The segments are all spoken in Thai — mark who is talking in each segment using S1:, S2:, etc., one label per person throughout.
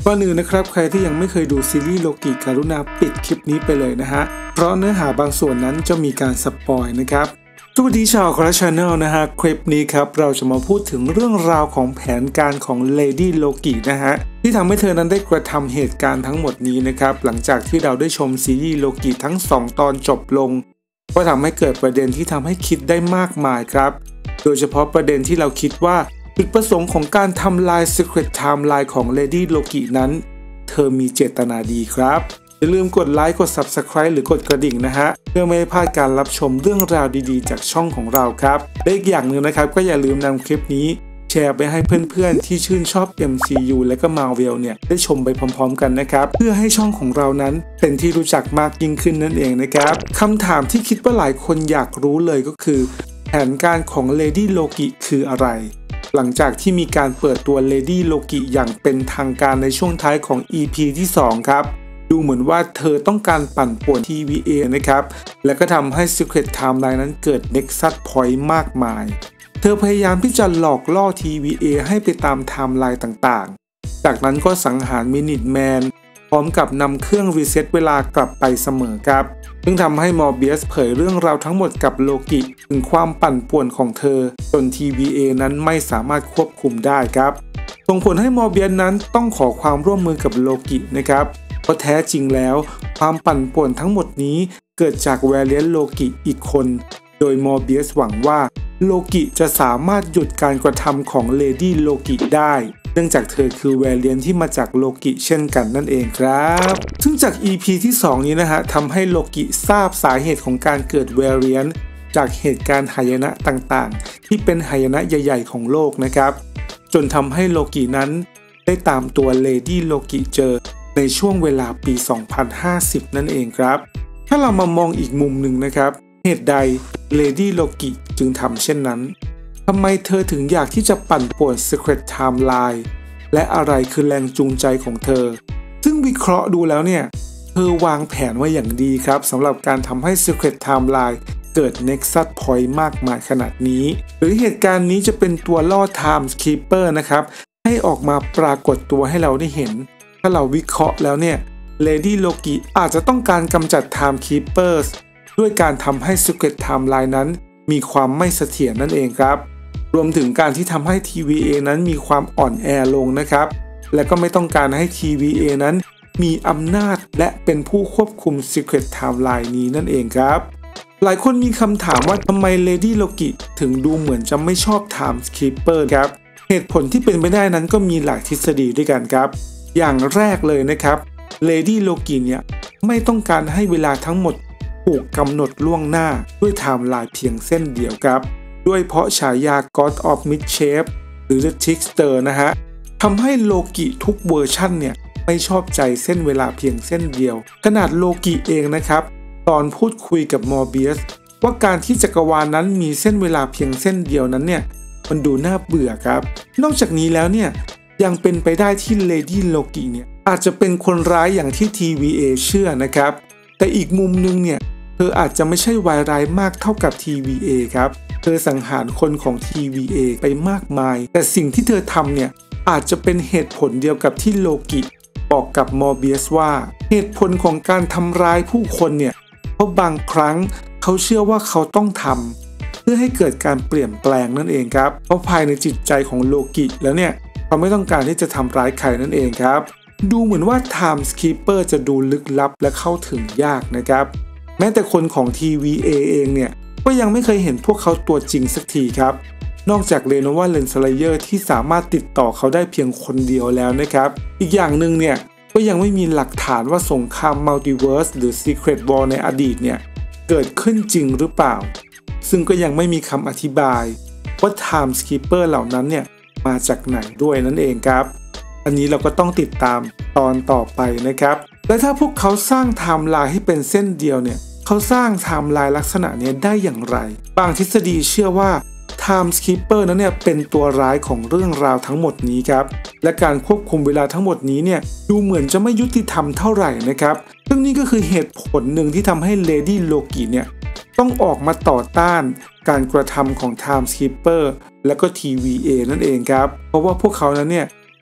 S1: ก่อนอื่นนะครับใครที่ยังไม่เคยดูซีรีส์โลกิกรุณาปิดคลิปนี้ไปเลยนะฮะเพราะเนื้อหาบางส่วนนั้นจะมีการสปอยนะครับสวัสดีชาวคราชาแนลนะฮะคลิปนี้ครับเราจะมาพูดถึงเรื่องราวของแผนการของเลดี้โลกินะฮะที่ทำให้เธอนั้นได้กระทำเหตุการณ์ทั้งหมดนี้นะครับหลังจากที่เราได้ชมซีรีส์โลกิทั้ง2ตอนจบลงก็ทำให้เกิดประเด็นที่ทำให้คิดได้มากมายครับโดยเฉพาะประเด็นที่เราคิดว่าจุดประสงค์ของการทำลาย Secret Timeline ของ Lady Loki นั้นเธอมีเจตนาดีครับอย่าลืมกดไลค์กด Subscribe หรือกดกระดิ่งนะฮะเพื่อไม่ให้พลาดการรับชมเรื่องราวดีๆจากช่องของเราครับและอีกอย่างหนึ่งนะครับก็อย่าลืมนำคลิปนี้แชร์ไปให้เพื่อนๆที่ชื่นชอบ MCU และก็ Marvel เนี่ยได้ชมไปพร้อมๆกันนะครับเพื่อให้ช่องของเรานั้นเป็นที่รู้จักมากยิ่งขึ้นนั่นเองนะครับคำถามที่คิดว่าหลายคนอยากรู้เลยก็คือแผนการของ Lady Loki คืออะไรหลังจากที่มีการเปิดตัว Lady Loki อย่างเป็นทางการในช่วงท้ายของ EP ที่2ครับดูเหมือนว่าเธอต้องการปั่นป่วน TVA นะครับและก็ทำให้ Secret Timeline นั้นเกิด Nexus Point มากมายเธอพยายามที่จะหลอกล่อ TVA ให้ไปตามไทม์ไลน์ต่างๆจากนั้นก็สังหาร Minuteman พร้อมกับนำเครื่องรีเซ็ตเวลากลับไปเสมอครับซึ่งทำให้มอร์เบียสเผยเรื่องราวทั้งหมดกับโลกิถึงความปั่นป่วนของเธอจน TVA นั้นไม่สามารถควบคุมได้ครับส่งผลให้มอร์เบียสนั้นต้องขอความร่วมมือกับโลกินะครับเพราะแท้จริงแล้วความปั่นป่วนทั้งหมดนี้เกิดจากแวเลียนโลกิอีกคนโดยมอร์เบียสหวังว่าโลกิจะสามารถหยุดการกระทำของเลดี้โลกิได้เนื่องจากเธอคือแวเลียนที่มาจากโลกิเช่นกันนั่นเองครับซึ่งจาก EP ที่2นี้นะฮะทำให้โลกิทราบสาเหตุของการเกิดแวเลียนจากเหตุการณ์หายนะต่างๆที่เป็นหายนะใหญ่ๆของโลกนะครับจนทำให้โลกินั้นได้ตามตัวเลดี้โลกิเจอในช่วงเวลาปี 2050 นั่นเองครับถ้าเรามามองอีกมุมหนึ่งนะครับเหตุใดเลดี้โลกิจึงทำเช่นนั้นทำไมเธอถึงอยากที่จะปั่นป่วน Secret Timeline และอะไรคือแรงจูงใจของเธอซึ่งวิเคราะห์ดูแล้วเนี่ยเธอวางแผนไว้อย่างดีครับสำหรับการทำให้ Secret Timeline เกิด Nexus Point มากมายขนาดนี้หรือเหตุการณ์นี้จะเป็นตัวล่อ Time Keeper นะครับให้ออกมาปรากฏตัวให้เราได้เห็นถ้าเราวิเคราะห์แล้วเนี่ย Lady Loki อาจจะต้องการกำจัด Time Keepers ด้วยการทำให้ Secret Timeline นั้นมีความไม่เสถียรนั่นเองครับรวมถึงการที่ทำให้ TVA นั้นมีความอ่อนแอลงนะครับและก็ไม่ต้องการให้ TVA นั้นมีอำนาจและเป็นผู้ควบคุม Secret Timeline นี้นั่นเองครับหลายคนมีคำถามว่าทำไม Lady Loki ถึงดูเหมือนจะไม่ชอบ Time Keeper ครับเหตุผลที่เป็นไปได้นั้นก็มีหลายทฤษฎีด้วยกันครับอย่างแรกเลยนะครับ Lady Loki เนี่ยไม่ต้องการให้เวลาทั้งหมดถูกกำหนดล่วงหน้าด้วยไทม์ไลน์เพียงเส้นเดียวครับด้วยเพราะฉายา God of Mischief หรือ The Trickster นะฮะทำให้โลกิทุกเวอร์ชั่นเนี่ยไม่ชอบใจเส้นเวลาเพียงเส้นเดียวขนาดโลกิเองนะครับตอนพูดคุยกับมอร์เบียสว่าการที่จักรวาลนั้นมีเส้นเวลาเพียงเส้นเดียวนั้นเนี่ยมันดูน่าเบื่อครับนอกจากนี้แล้วเนี่ยยังเป็นไปได้ที่ Lady Loki เนี่ยอาจจะเป็นคนร้ายอย่างที่ TVA เชื่อนะครับแต่อีกมุมนึงเนี่ยเธออาจจะไม่ใช่วายร้ายมากเท่ากับ TVA ครับเธอสังหารคนของ TVA ไปมากมายแต่สิ่งที่เธอทำเนี่ยอาจจะเป็นเหตุผลเดียวกับที่โลกิบอกกับมอร์เบียสว่าเหตุผลของการทำร้ายผู้คนเนี่ยเพราะบางครั้งเขาเชื่อว่าเขาต้องทำเพื่อให้เกิดการเปลี่ยนแปลงนั่นเองครับเพราะภายในจิตใจของโลกิแล้วเนี่ยเขาไม่ต้องการที่จะทำร้ายใครนั่นเองครับดูเหมือนว่า Time Keeper จะดูลึกลับและเข้าถึงยากนะครับแม้แต่คนของ TVA เองเนี่ยก็ยังไม่เคยเห็นพวกเขาตัวจริงสักทีครับนอกจากเรโนวาเลนสไลเยอร์ที่สามารถติดต่อเขาได้เพียงคนเดียวแล้วนะครับอีกอย่างหนึ่งเนี่ยก็ยังไม่มีหลักฐานว่าสงครามมัลติเวิร์สหรือ Secret War ในอดีตเนี่ยเกิดขึ้นจริงหรือเปล่าซึ่งก็ยังไม่มีคำอธิบายว่า Time Keeper เหล่านั้นเนี่ยมาจากไหนด้วยนั่นเองครับอันนี้เราก็ต้องติดตามตอนต่อไปนะครับและถ้าพวกเขาสร้างไทม์ไลน์ให้เป็นเส้นเดียวเนี่ยเขาสร้างไทม์ไลน์ลักษณะนี้ได้อย่างไรบางทฤษฎีเชื่อว่า Time Keeper นั้นเนี่ยเป็นตัวร้ายของเรื่องราวทั้งหมดนี้ครับและการควบคุมเวลาทั้งหมดนี้เนี่ยดูเหมือนจะไม่ยุติธรรมเท่าไหร่นะครับซึ่งนี่ก็คือเหตุผลหนึ่งที่ทำให้ Lady Loki เนี่ยต้องออกมาต่อต้านการกระทำของ Time Keeper และก็ TVA นั่นเองครับเพราะว่าพวกเขานั้นเนี่ย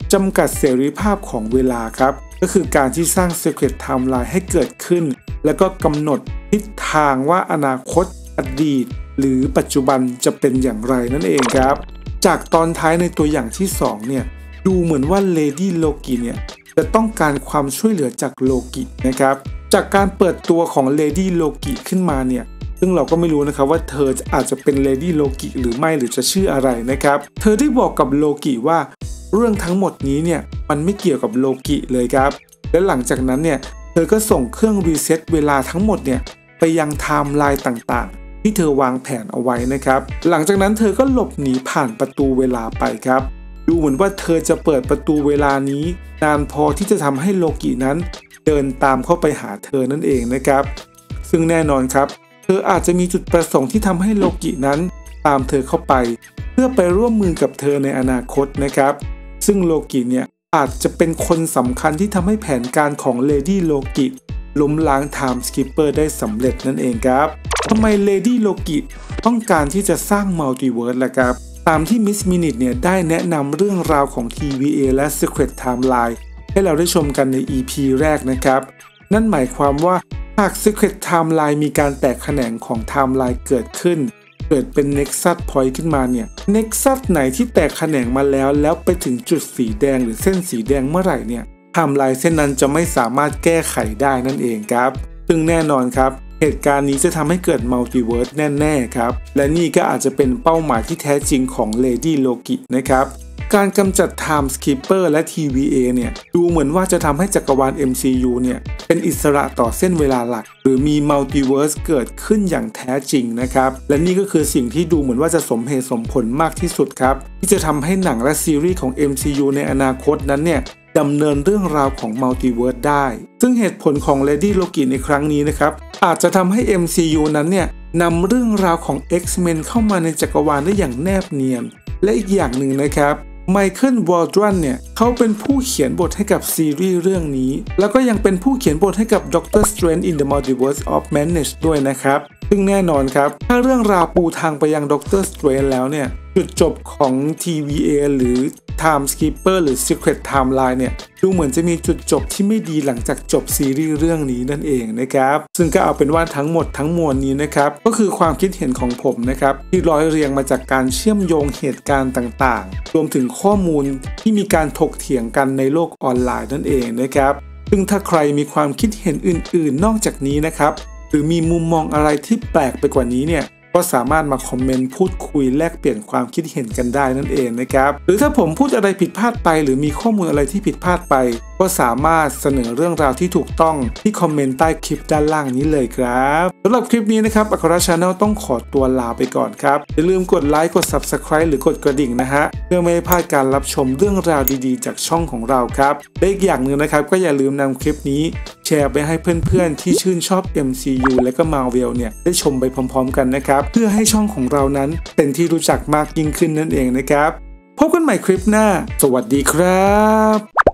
S1: จำกัดเสรีภาพของเวลาครับก็คือการที่สร้าง Secret Timeline ให้เกิดขึ้นแล้วก็กำหนดทิศทางว่าอนาคตอดีตหรือปัจจุบันจะเป็นอย่างไรนั่นเองครับจากตอนท้ายในตัวอย่างที่2เนี่ยดูเหมือนว่าเลดี้โลกิเนี่ยจะต้องการความช่วยเหลือจากโลกินะครับจากการเปิดตัวของเลดี้โลกิขึ้นมาเนี่ยซึ่งเราก็ไม่รู้นะครับว่าเธออาจจะเป็นเลดี้โลกิหรือไม่หรือจะชื่ออะไรนะครับเธอได้บอกกับโลกิว่าเรื่องทั้งหมดนี้เนี่ยมันไม่เกี่ยวกับโลกิเลยครับและหลังจากนั้นเนี่ยเธอก็ส่งเครื่องรีเซ็ตเวลาทั้งหมดเนี่ยไปยังไทม์ไลน์ต่างๆที่เธอวางแผนเอาไว้นะครับหลังจากนั้นเธอก็หลบหนีผ่านประตูเวลาไปครับดูเหมือนว่าเธอจะเปิดประตูเวลานี้นานพอที่จะทำให้โลกินั้นเดินตามเข้าไปหาเธอนั่นเองนะครับซึ่งแน่นอนครับเธออาจจะมีจุดประสงค์ที่ทำให้โลกินั้นตามเธอเข้าไปเพื่อไปร่วมมือกับเธอในอนาคตนะครับซึ่งโลกิเนี่ยอาจจะเป็นคนสำคัญที่ทำให้แผนการของเลดี้โลกิล้มล้างไทม์สคิปเปอร์ได้สำเร็จนั่นเองครับทำไมเลดี้โลกิต้องการที่จะสร้างมัลติเวิร์สล่ะครับตามที่มิสมินิทเนี่ยได้แนะนำเรื่องราวของ TVA และ Secret Timeline ให้เราได้ชมกันใน EP แรกนะครับนั่นหมายความว่าหาก Secret Timeline มีการแตกแขนงของ Timeline เกิดขึ้นเกิดเป็น Nexus Point ขึ้นมาเนี่ย Nexus ไหนที่แตกแขนงมาแล้วไปถึงจุดสีแดงหรือเส้นสีแดงเมื่อไหร่เนี่ย Timeline เส้นนั้นจะไม่สามารถแก้ไขได้นั่นเองครับซึ่งแน่นอนครับเหตุการณ์นี้จะทำให้เกิดมัลติเวิร์สแน่ๆครับและนี่ก็อาจจะเป็นเป้าหมายที่แท้จริงของเลดี้โลกินะครับการกำจัด Time Skipper และ TVA เนี่ยดูเหมือนว่าจะทำให้จักรวาล MCU เนี่ยเป็นอิสระต่อเส้นเวลาหลักหรือมีมัลติเวิร์สเกิดขึ้นอย่างแท้จริงนะครับและนี่ก็คือสิ่งที่ดูเหมือนว่าจะสมเหตุสมผลมากที่สุดครับที่จะทำให้หนังและซีรีส์ของ MCU ในอนาคตนั้นเนี่ยดำเนินเรื่องราวของมัลติเวิร์สได้ซึ่งเหตุผลของ Lady Loki ในครั้งนี้นะครับอาจจะทำให้ MCU นั้นเนี่ยนำเรื่องราวของ X-Men เข้ามาในจักรวาลได้อย่างแนบเนียนและอีกอย่างหนึ่งนะครับไมเคิล วอลดรันเนี่ยเขาเป็นผู้เขียนบทให้กับซีรีส์เรื่องนี้แล้วก็ยังเป็นผู้เขียนบทให้กับ Doctor Strange in the Multiverse of Madness ด้วยนะครับซึ่งแน่นอนครับถ้าเรื่องราวปูทางไปยัง Doctor Strange แล้วเนี่ยจุดจบของ TVA หรือ Time Skipper หรือ Secret Timeline เนี่ยดูเหมือนจะมีจุดจบที่ไม่ดีหลังจากจบซีรีส์เรื่องนี้นั่นเองนะครับซึ่งก็เอาเป็นว่าทั้งหมดทั้งมวลนี้นะครับก็คือความคิดเห็นของผมนะครับที่ร้อยเรียงมาจากการเชื่อมโยงเหตุการณ์ต่างๆรวมถึงข้อมูลที่มีการถกเถียงกันในโลกออนไลน์นั่นเองนะครับซึ่งถ้าใครมีความคิดเห็นอื่นๆนอกจากนี้นะครับหรือมีมุมมองอะไรที่แปลกไปกว่านี้เนี่ยก็สามารถมาคอมเมนต์พูดคุยแลกเปลี่ยนความคิดเห็นกันได้นั่นเองนะครับหรือถ้าผมพูดอะไรผิดพลาดไปหรือมีข้อมูลอะไรที่ผิดพลาดไปก็สามารถเสนอเรื่องราวที่ถูกต้องที่คอมเมนต์ใต้คลิปด้านล่างนี้เลยครับสำหรับคลิปนี้นะครับอัคร Channel ต้องขอตัวลาไปก่อนครับอย่าลืมกดไลค์กด Subscribe หรือกดกระดิ่งนะฮะเพื่อไม่ให้พลาดการรับชมเรื่องราวดีๆจากช่องของเราครับและอีกอย่างหนึ่งนะครับก็อย่าลืมนำคลิปนี้แชร์ไปให้เพื่อนๆที่ชื่นชอบ MCU และก็ Marvel เนี่ยได้ชมไปพร้อมๆกันนะครับเพื่อให้ช่องของเรานั้นเป็นที่รู้จักมากยิ่งขึ้นนั่นเองนะครับพบกันใหม่คลิปหน้าสวัสดีครับ